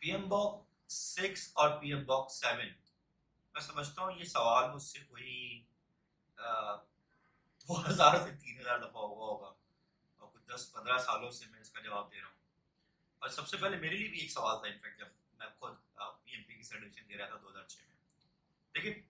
PM बॉक 6 और PM बॉक 7, मैं समझता हूँ ये सवाल मुझसे कोई 2000 से 3000 दफा हुआ होगा और कुछ 10-15 सालों से मैं इसका जवाब दे रहा हूँ। और सबसे पहले मेरे लिए भी एक सवाल था, इनफैक्ट जब मैं खुद पीएमपी की सर्टिफिकेशन दे रहा था 2006 में। देखिए,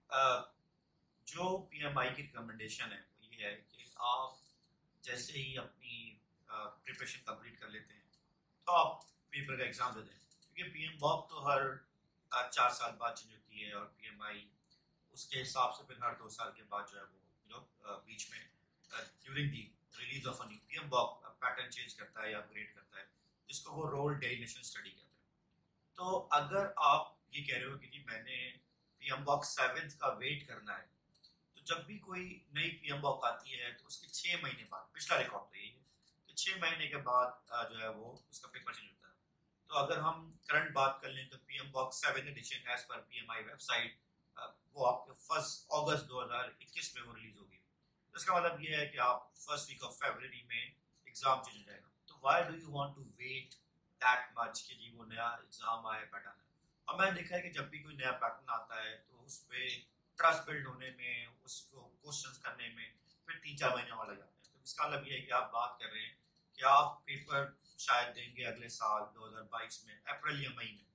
जो पीएमआई की रिकमेंडेशन है वो ये है कि आप जैसे ही अपनी प्रिपरेशन कंप्लीट कर लेते हैं तो आप पेपर का एग्जाम दे दें, क्योंकि पीएम बॉक तो हर 4 साल बाद चेंज होती है और पीएमआई उसके हिसाब से फिर हर 2 साल के बाद जो है वो बीच में during the release of a new PMBOK pattern change करता है या अपग्रेड करता है, जिसको वो रोल डेलिनेशन स्टडी कहते हैं। तो अगर आप ये कह रहे हो कि जी मैंने पीएम बॉक 7 का वेट करना है, तो जब भी कोई नई पीएम बॉक आती है तो उसके 6 महीने बाद, पिछला रिकॉर्ड तो यही है कि 6 महीने के बाद जो है वो उसका पेपर चेंज होता है। तो अगर हम करंट बात कर लें तो PMBOK 7 edition as per PMI website वो आपके 1 अगस्त 2021 में वो रिलीज होगी। तो इसका मतलब ये है कि आप फर्स्ट वीक ऑफ फरवरी में एग्जाम चेंज हो जाएगा। तो why do you want to wait that much कि जी वो नया एग्जाम आए, पैटर्न है। और मैंने देखा है कि जब भी कोई नया पैटर्न आता है तो उस पर ट्रस्ट बिल्ड होने में, उसको क्वेश्चंस करने में फिर 3-4 महीने और लग जाते हैं। तो इसका मतलब ये है कि आप बात कर रहे हैं कि आप पेपर शायद देंगे अगले साल 2022 में अप्रैल या मई में।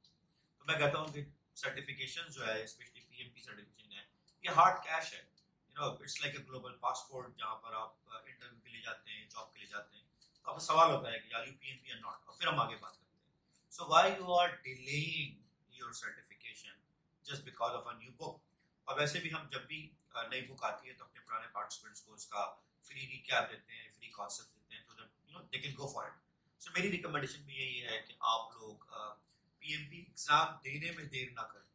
तो मैं कहता हूँ कि सर्टिफिकेशन जो है, स्पेशली पीएमपी सर्टिफिकेशन है, ये हार्ड कैश है। It's like a global passport, जहाँ पर आप इंटरव्यू के लिए जाते हैं, जॉब के लिए जाते हैं, तो आपका सवाल होता है कि are you PMP or not, और फिर हम आगे बात करते हैं। So why you are delaying your certification just because of a new book. और वैसे भी हम जब भी नई बुक आती है तो अपने पुराने पार्टिसिपेंट्स को उसका फ्री रिकैप देते हैं, फ्री कॉन्सेप्ट देते हैं, तो that they can go for it. So मेरी रिकमेंडेशन भी यही है कि आप लोग पीएमपी एग्जाम देने में देर ना करें।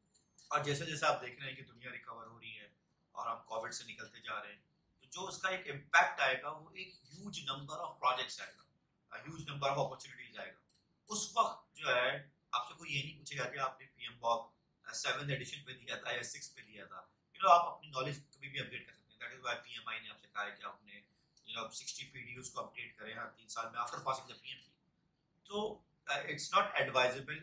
और जैसे जैसे आप देख रहे हैं कि दुनिया रिकवर हो रही है और हम कोविड से निकलते जा रहे हैं, तो जो उसका एक इम्पैक्ट आएगा वो एक ह्यूज नंबर ऑफ प्रोजेक्ट्स आएगा, ह्यूज नंबर ऑफ अपॉर्चुनिटीज आएगा। उस वक्त जो है आपसे कोई ये नहीं पूछेगा कि आपने पीएम बॉक 7 एडिशन पे दिया था या 6 पे दिया था। आप अपनी नॉलेज कभी भी अपडेट कर सकते हैं। दैट इज व्हाई पीएमआई ने आपसे कहा है कि आपने 60 पीडीयूज को अपडेट करें हर 3 साल में आफ्टर पासिंग द पीएमपी। तो it's not advisable,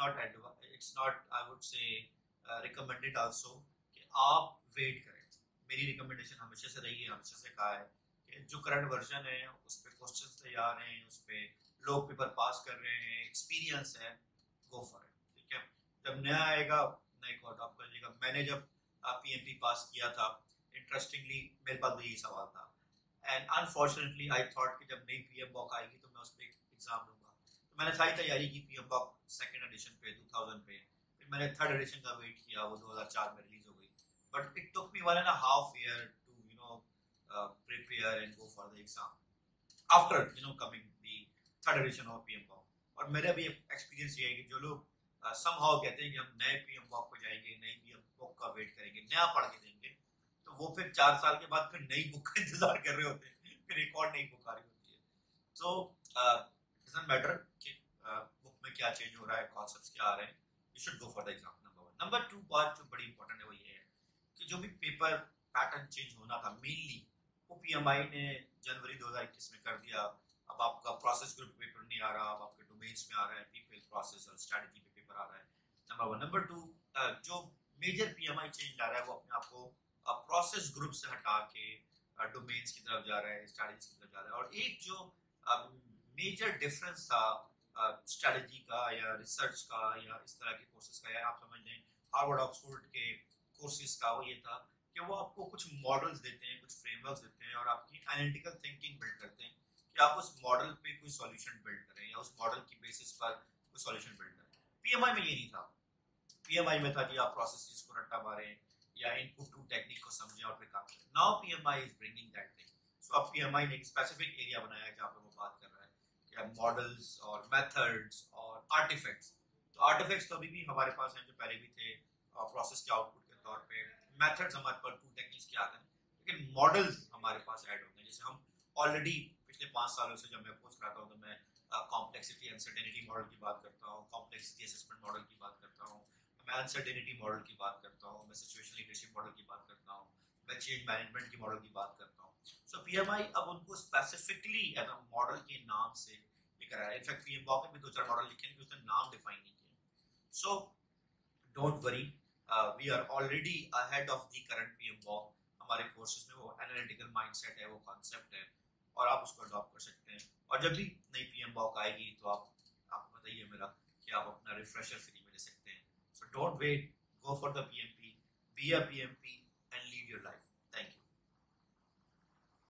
it's not, I would say, recommended also कि आप वेट करें। मेरी रिकमेंडेशन हमेशा से रही है, हमेशा से कहा है कि जो करंट वर्जन है उस पे क्वेश्चंस तैयार हैं, उस पे लोग पेपर पास कर रहे हैं, एक्सपीरियंस है, गो फॉर इट। ठीक है, जब नया आएगा नए को अडॉप्ट कर लीजिएगा। मैंने जब पीएमपी पास किया था, इंटरेस्टिंगली मेरे पास भी यही सवाल था, एंड अनफॉर्चुनेटली आई थॉट कि जब नई पीएम बॉक आएगी तो मैं उस पर एग्जाम दूंगा। तो मैंने सारी तैयारी की पीएम बॉक 2nd एडिशन पे 2000 पे। फिर मैंने 3rd एडिशन का वेट किया, वो 2004 में रिलीज हो गई। But it took me 1.5 year to prepare and go for the exam after coming the 3rd edition of PMBOK. और मेरा भी एक्सपीरियंस ये है कि जो लोग समहाउ कहते हैं कि हम नए पीएम बॉक को जाएंगे, नई पीएम बॉक का वेट करेंगे, नया पढ़ के देंगे, तो वो फिर 4 साल के बाद फिर नई बुक का इंतजार कर रहे होते हैं, फिर एक और नई बुक आ रही होती है। तो डजंट मैटर कि बुक में क्या चेंज हो रहा है, कॉन्सेप्ट्स क्या आ रहे हैं, you should go for the exam. Number 1। Number 2 बात जो बड़ी इंपॉर्टेंट है वो ये है कि जो भी पेपर पैटर्न चेंज होना था मेनली, वो पीएमआई ने जनवरी 2021 में कर दिया। अब आपका प्रोसेस ग्रुप पेपर नहीं आ रहा, अब आपके डोमेन्स में आ रहा है, पीपल प्रोसेस और स्ट्रेटजी पे पेपर आ रहा है। नंबर 1। नंबर 2, जो मेजर पीएमआई चेंज ला रहा है वो अपने आप को प्रोसेस ग्रुप से हटा के डोमेन्स की तरफ जा रहा है, स्ट्रेटजीज की तरफ जा रहा है। और एक जो मेजर डिफरेंस था स्ट्रेटजी का या रिसर्च का या इस तरह के कोर्सेज का, या आप समझ लें हार्वर्ड ऑक्सफोर्ड के कोर्सेज का, वो ये था कि वो आपको कुछ मॉडल्स देते हैं, कुछ फ्रेमवर्क्स देते हैं और आपकी एनालिटिकल थिंकिंग बिल्ड करते हैं कि आप उस मॉडल पे कोई सॉल्यूशन बिल्ड करें या उस मॉडल की बेसिस पर कोई सॉल्यूशन बिल्ड करें। पीएमआई में ये नहीं था। पीएमआई में था कि आप प्रोसेसेस को रट्टा मारें या इनपुट टू टेक्निक को समझें और फिर काम करें। Now PMI is bringing that thing. So अब पीएमआई ने एक स्पेसिफिक एरिया बनाया है जहाँ पे वो बात कर रहा है कि मॉडल्स और मेथड्स और आर्टिफैक्ट्स। तो आर्टिफैक्ट्स तो अभी भी हमारे पास हैं, जो पहले भी थे प्रोसेस के आउटपुट के तौर पे। मेथड्स हमारे पास टू टेक्निक्स के आ गए, लेकिन मॉडल्स हमारे पास ऐड हो गए। जैसे हम ऑलरेडी पिछले 5 सालों से जब मैं अप्रोच कराता हूँ तो मैं कॉम्प्लेक्सिटी अनसर्टेनिटी मॉडल की बात करता हूँ, कॉम्प्लेक्सिटी असेसमेंट मॉडल की बात करता हूँ, मैं अनसर्टेनिटी मॉडल की बात करता हूँ, मैं सिचुएशनल लीडरशिप मॉडल की बात करता हूँ, मैं चेंज मैनेजमेंट की मॉडल की बात करता हूँ। सो पीएमआई अब उनको स्पेसिफिकली एज अ मॉडल के नाम से एक करा है। इनफैक्ट पीएम बॉक में भी 2-4 मॉडल लिखे हैं कि उसने नाम डिफाइन नहीं किया। So don't worry, we are already ahead of the current PMBOK. हमारे कोर्सेज में वो एनालिटिकल माइंडसेट है, वो कॉन्सेप्ट है, और आप उसको अडॉप्ट कर सकते हैं। और जब भी नई पीएम बॉक आएगी तो आप बताइए मेरा कि आप अपना रिफ्रेशर फ्री में ले सकते हैं। So don't wait, go for the PMP, be a PMP,